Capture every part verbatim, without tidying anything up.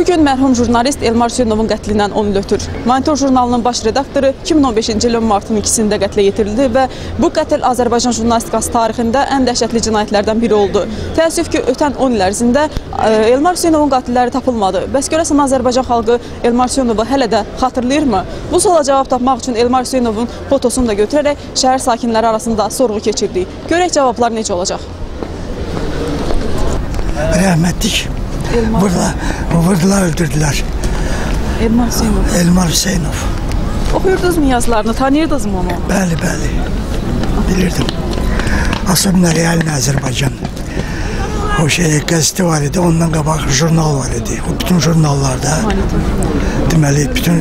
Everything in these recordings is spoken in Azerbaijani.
Bugün mərhum jurnalist Elmar Hüseynovun qətlindən on il ötür. Monitor jurnalının baş redaktoru iki min on beşinci ilin martın ikisində qətlə yetirildi və bu qətl Azərbaycan jurnalistikası tarixində ən dəhşətli cinayətlərdən biri oldu. Təəssüf ki, ötən on il ərzində Elmar Hüseynovun qatilləri tapılmadı. Bəs görəsən Azərbaycan xalqı Elmar Hüseynovu hələ də xatırlayırmı? Bu suala cavab tapmaq üçün Elmar Hüseynovun fotosunu da götürərək şəhər sakinləri arasında sorğu keçirdik. Görək cavablar necə olacaq? Rəhmətlik. Burada, burada öldürdülər. Elmar Hüseynov. Elmar Hüseynov. Oxuyurdunuz mu yazılarını, tanıyırdınız mı onu? Bəli, bəli. Bilirdim. Asım Realin Azərbaycan. O şey, qəzeti var idi, ondan qabaq jurnal var idi. O bütün jurnallarda, deməli, bütün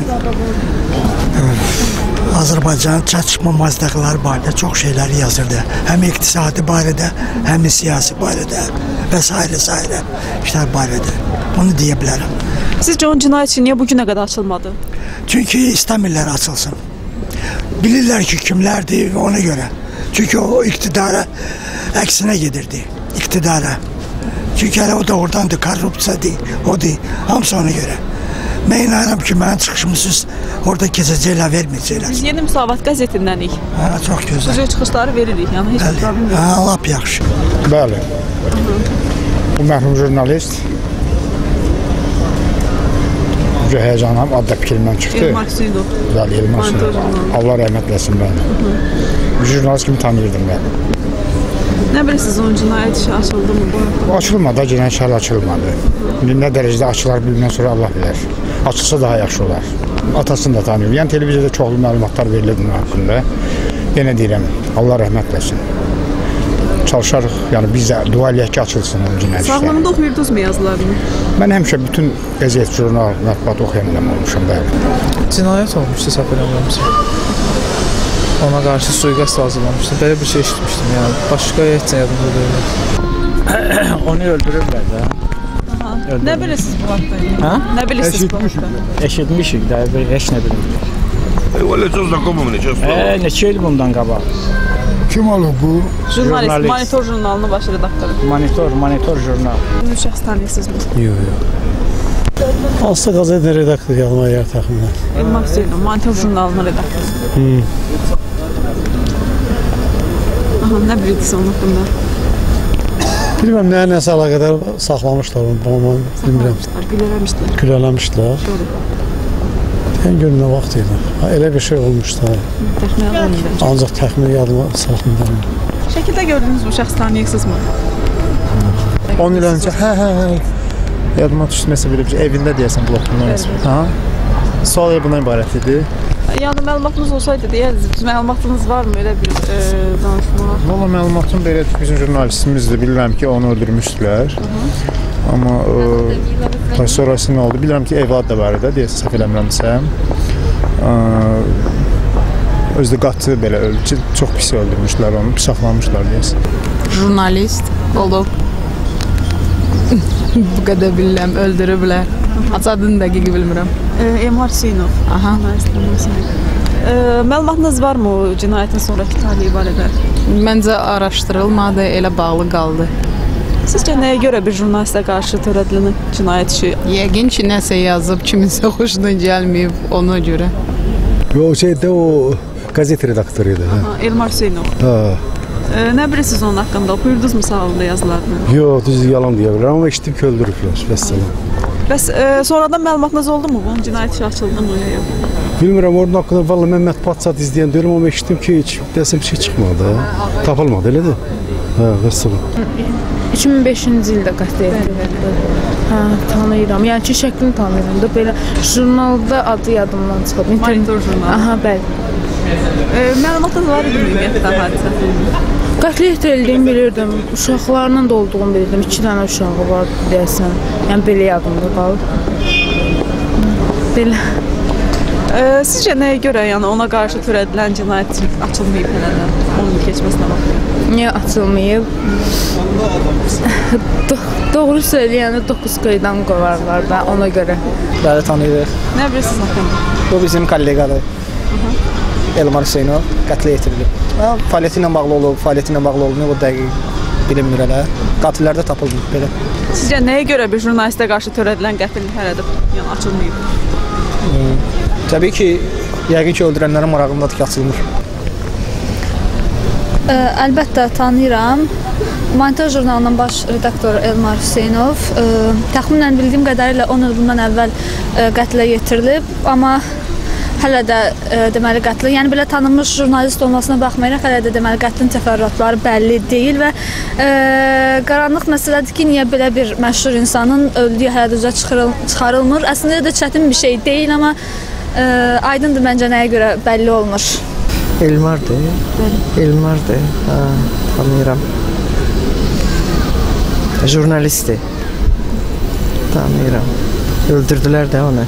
Azərbaycanın çatışmamazlıqları barədə çox şeylər yazırdı. Həm iqtisadi barədə, həm siyasi barədə və s. s. işlər barədə. Onu deyə bilərəm. Sizcə onun cinayət niyə bugünə qədər açılmadı? Çünki istəmirlər açılsın. Bilirlər ki, kimlərdir ona görə. Çünki o iqtidara əksinə gedirdi. İqtidara. Çünki hələ o da oradandır, korrupsiyadır, odur. Hamısı ona görə. Mən inanıram ki, mənim çıxışımsız orada keçəcəklər, verməyəcəklər. Biz Yeni Müsavat qəzetindənik. Hə, çox gözəl. Biz çıxışları veririk, yəni heç bir problem yox. Hə, lap yaxşı. Bəli. Bu mərhum jurnalist Həyəcanam adda fikrimdən çıxdı. Elmar Hüseynov. Bəli, Elmar Hüseynov. Allah rəhmət eləsin bəli. Bu jurnalist kimi tanıyırdım bəli. Nə bilirsiniz, onun cinayət işi açıldı mı? Bu açılmadı, cinayət işi açılmadı. Nə dərəcədə açılar bildindən sonra Allah bilər. Açılsa daha yaxşı olar. Atasını da tanıyıyorum. Yəni televiziyada çoxlu məlumatlar verildi bunun haqqında. Yenə deyirəm, Allah rəhmət eləsin. Çalışarıq, yəni biz də dua eləyək ki, açılsın onun cinayət işləri. Sağlamında oxuyurdunuz mu yazılarını? Mən həmişə bütün qəzet, jurnal, mətbuat oxuyan adam olmuşum, bəli. Cinayət olmuşdu, səhv eləmirəmsə. Ona qarşı suiqəst hazırlamışdım. Belə bir şey eşitmişdim, yəni. Başqa heç yadımda deyil. Onu öldürürlər də. Nə bilirsiniz bu haqda? Ha? Nə bilirsiniz bu haqda? Eşitmişik də, heç nə bilmirik. Öyle çok знакомым мне часто. Ee, neçə il bundan qabaq? Kim olub bu? Jurnalist, Jurnalist. Monitor jurnalının baş redaktoru. Monitor, monitor jurnal. Ünlü şəxs tanıyırsınız mı? Yox, yox. Aslı qazet redaktoru yanıma yer təxminən. Elmar Hüseynov, Monitor jurnalının redaktoru. Hmm. Aha, nə bilirsiniz onun haqqında? Bilməm, nəyə nəsə əlaqədar saxlamışlar onu, bunu bilmirəm. Güləməmişdilər. Külələmişdilər. Ən gün nə vaxt idi? Elə bir şey olmuşdu. Təxminən on il. Ancaq təxmini yadıma saxlayıram. Şəkildə gördüyünüz bu şəxs tanıyırsınız mı? on il öncə, hə, hə, hə. Yadıma düşməsə belə bir şey, evində deyəsən blokunda olmasın. Ha? Sual bundan ibarət idi. Yəni məlumatınız olsaydı deyərdiniz, məlumatınız varmı elə bir e, danışmağa? Valla məlumatım belə bizim jurnalistimizdir. Bilirəm ki, onu öldürmüşdülər. Amma e, sonrası nə oldu? Bilirəm ki, evlad da var idi, deyəsə səhv eləmirəmsə. E, özü də qatı belə öldü. Çox pis öldürmüşdülər onu, saxlamışlar deyəsə. Jurnalist olub. Bu qədər bilirəm, öldürüblər. Adını dəqiq bilmirəm. E, Elmar Hüseynov. Aha. E, məlumatınız varmı o cinayətin sonraki talihi barədə? Məncə araşdırılmadı, elə bağlı qaldı. Sizcə nəyə görə bir jurnalistə qarşı törədilən cinayət işi? Yəqin ki, nəsə yazıb, kiminsə xoşuna gəlməyib ona görə. O şeydə o qazet redaktoruydu. Aha, Elmar Hüseynov. Ha. E, nə bilirsiniz onun haqqında? Oxuyurdunuz mu sağlığında yazılarını? Yox, düz yalan deyə bilərəm, amma eşitdim ki, öldürüblər. Vəssalam. Bəs e, sonradan məlumatınız oldu mu? Bunun cinayət işi açıldı mı? Yox. Bilmirəm, onun haqqında valla mən mətbuat saat izləyən deyirəm, amma eşitdim ki, heç dəsə bir şey çıxmadı. Tapılmadı, elədir? Hə, vəssalam. iki min beşinci ildə qətlə yetirildi. Hə, tanıyıram. Yəni ki, şəklini tanıyıram da belə jurnalda adı yadımdan çıxıb. Monitor jurnalı. Aha, bəli. E, məlumatınız var idi ümumiyyətlə hadisə? Qətlə yetirildiyini bilirdim. Uşaqlarla da olduğunu bilirdim. İki dənə uşağı var deyəsən. Yəni belə yadımda qalıb. Belə. E, sizcə nəyə görə yəni ona qarşı törədilən cinayət açılmayıb hələ də? Onun keçməsinə baxmayın. Niyə açılmayıb? Doğru söyləyəndə doqquz qaydan qovarlar da ona görə. Bəli, tanıyırıq. Nə bilirsiniz haqqında? Bu bizim kollegadır. Elmar Hüseynov qətlə yetirilib. Fəaliyyəti ilə bağlı olub, fəaliyyəti ilə bağlı olub, o dəqiq bilinmir hələ. qatillər də tapılmayıb belə. Sizcə nəyə görə bir jurnalistə qarşı törədilən qətl hələ də yəni açılmayıb? Təbii ki, yəqin ki, öldürənlərin marağındadır ki, açılmır. Ə, əlbəttə tanıyıram. Monitor jurnalının baş redaktoru Elmar Hüseynov ə, təxminən bildiyim qədərilə on il bundan əvvəl ə, qətlə yetirilib, amma hələ də ə, deməli qətli, yəni belə tanınmış jurnalist olmasına baxmayaraq hələ də deməli qətlin təfərrüatları bəlli deyil və ə, qaranlıq məsələdir ki, niyə belə bir məşhur insanın öldüyü hələ də üzə çıxarılmır. Əslində də çətin bir şey deyil, amma ə, aydındır məncə nəyə görə bəlli olmur. Elmardır. Elmardır. Ha, tanıyıram. Jurnalistdir. Tanıyıram. Öldürdülər də onu.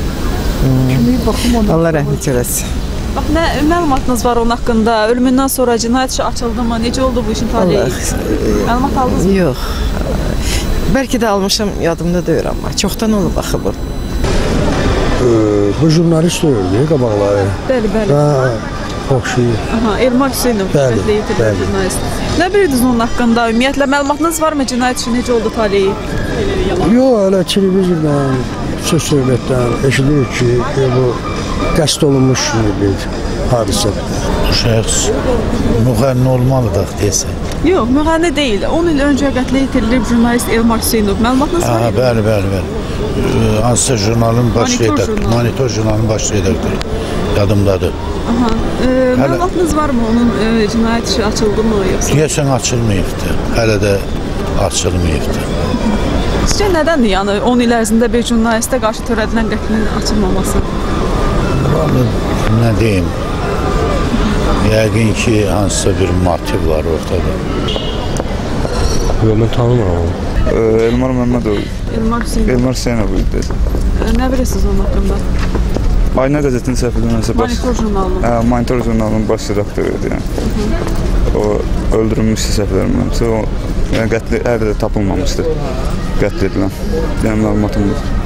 Hmm. Allah rəhmət eləsin. Bax, nə məlumatınız var onun haqqında? Ölümündən sonra cinayət işi açıldımı? Necə oldu bu işin taleyi? Məlumat aldınız mı? Yox. Bəlkə də almışam, yadımda deyil amma. Çoxdan olub axı bu. Ee, bu jurnalist öldü qabaqları. Bəli, bəli. Ha, oxşayır. Aha, Elmar Hüseynov qətlə yetirilən jurnalist. Nə bilirdiniz onun haqqında? Ümumiyyətlə məlumatınız varmı? Cinayət işi necə oldu taleyi? Yox, elə televizordan, söz söhbətdən eşidirik ki, bu qəsd olunmuş bir hadisədir. Bu şəxs müğənni olmalıdır desən. Yox, müğənni deyil. on il öncə qətlə yetirilib jurnalist Elmar Hüseynov. Məlumatınız var mı? Bəli, bəli, bəli. Hansısa jurnalın baş redaktoru, Monitor jurnalının baş redaktoru yadımdadır. Aha. E, məlumatınız var mı? Onun e, cinayət işi açıldı mı yoxsa? Deyəsən açılmayıbdır. Hələ də açılmayıbdır. Sizcə nədəndir yəni on il ərzində bir jurnalistə qarşı törədilən qətlin açılmaması? Nə deyim? Yəqin ki, hansısa bir motiv var ortada. Yox, mən tanımıram. Elmar Məmmədov. Elmar Hüseynov. Elmar Hüseynov idi. Nə bilirsiniz onun haqqında? Ayna qəzetinin səhifələrində baş... Monitor jurnalının. Hə, Monitor jurnalının baş redaktoru idi yəni. O öldürülmüşdü səhifələrində. O yəni qətli hələ də tapılmamışdı. Qətl edilən. Yəni məlumatım yoxdur.